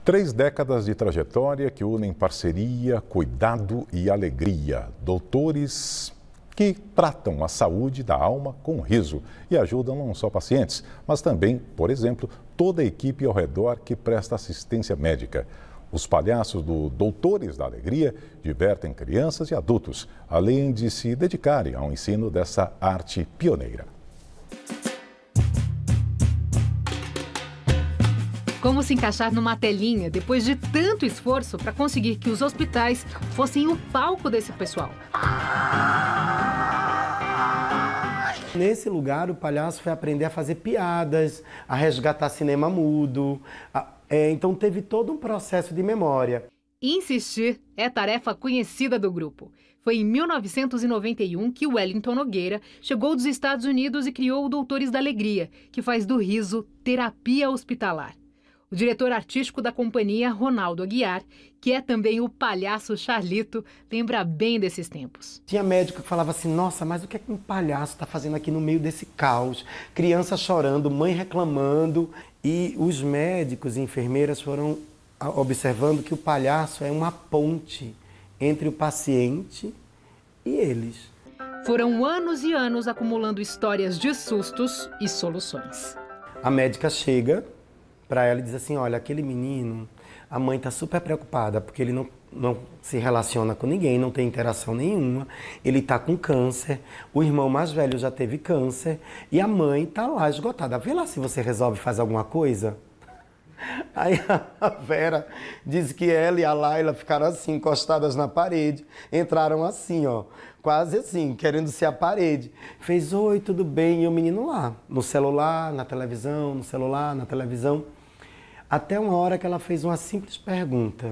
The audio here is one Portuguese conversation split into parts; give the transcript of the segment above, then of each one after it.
3 décadas de trajetória que unem parceria, cuidado e alegria. Doutores que tratam a saúde da alma com riso e ajudam não só pacientes, mas também, por exemplo, toda a equipe ao redor que presta assistência médica. Os palhaços do Doutores da Alegria divertem crianças e adultos, além de se dedicarem ao ensino dessa arte pioneira. Como se encaixar numa telinha depois de tanto esforço para conseguir que os hospitais fossem o palco desse pessoal? Nesse lugar, o palhaço foi aprender a fazer piadas, a resgatar cinema mudo. Então teve todo um processo de memória. Insistir é tarefa conhecida do grupo. Foi em 1991 que Wellington Nogueira chegou dos Estados Unidos e criou o Doutores da Alegria, que faz do riso terapia hospitalar. O diretor artístico da companhia, Ronaldo Aguiar, que é também o palhaço Charlito, lembra bem desses tempos. Tinha médico que falava assim, nossa, mas o que é que um palhaço está fazendo aqui no meio desse caos? Criança chorando, mãe reclamando. E os médicos e enfermeiras foram observando que o palhaço é uma ponte entre o paciente e eles. Foram anos e anos acumulando histórias de sustos e soluções. A médica chega para ela e diz assim, olha, aquele menino, a mãe está super preocupada porque ele não se relaciona com ninguém, não tem interação nenhuma, ele está com câncer, o irmão mais velho já teve câncer e a mãe está lá esgotada. Vê lá se você resolve fazer alguma coisa. Aí a Vera diz que ela e a Laila ficaram assim, encostadas na parede, entraram assim, ó, quase assim, querendo ser a parede. Fez, oi, tudo bem? E o menino lá, no celular, na televisão, no celular, na televisão. Até uma hora que ela fez uma simples pergunta.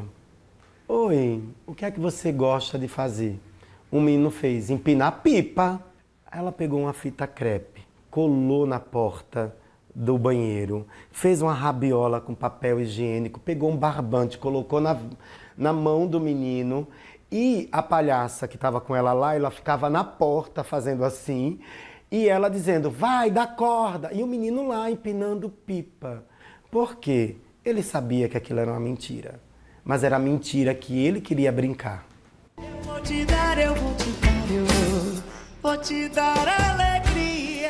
Oi, o que é que você gosta de fazer? O menino fez, empinar pipa. Aí ela pegou uma fita crepe, colou na porta do banheiro, fez uma rabiola com papel higiênico, pegou um barbante, colocou na mão do menino e a palhaça que estava com ela lá, ela ficava na porta fazendo assim e ela dizendo, vai, dá corda. E o menino lá empinando pipa. Por quê? Ele sabia que aquilo era uma mentira, mas era a mentira que ele queria brincar. Eu vou te dar, eu vou te dar, eu vou te dar alegria.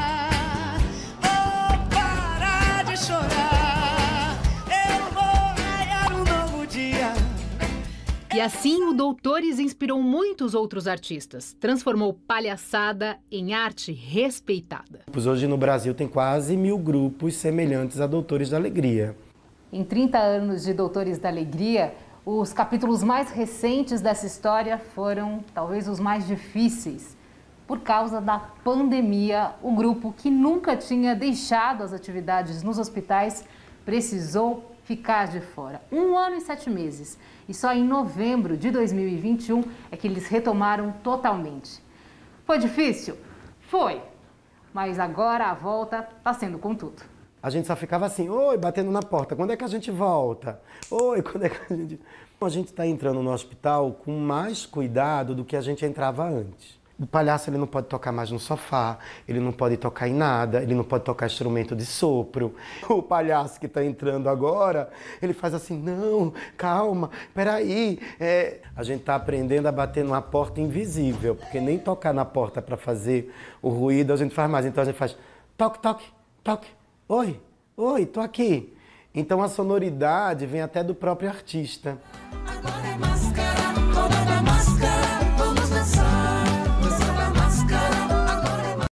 Vou parar de chorar, eu vou ganhar um novo dia. E assim o Doutores inspirou muitos outros artistas, transformou palhaçada em arte respeitada. Hoje no Brasil tem quase 1000 grupos semelhantes a Doutores da Alegria. Em 30 anos de Doutores da Alegria, os capítulos mais recentes dessa história foram talvez os mais difíceis. Por causa da pandemia, o grupo, que nunca tinha deixado as atividades nos hospitais, precisou ficar de fora. 1 ano e 7 meses. E só em novembro de 2021 é que eles retomaram totalmente. Foi difícil? Foi. Mas agora a volta está sendo com tudo. A gente só ficava assim, oi, batendo na porta, quando é que a gente volta? Oi, quando é que a gente... A gente está entrando no hospital com mais cuidado do que a gente entrava antes. O palhaço ele não pode tocar mais no sofá, ele não pode tocar em nada, ele não pode tocar instrumento de sopro. O palhaço que está entrando agora, ele faz assim, não, calma, peraí. A gente está aprendendo a bater numa porta invisível, porque nem tocar na porta para fazer o ruído a gente faz mais. Então a gente faz toque, toque, toque. Oi, oi, tô aqui. Então a sonoridade vem até do próprio artista.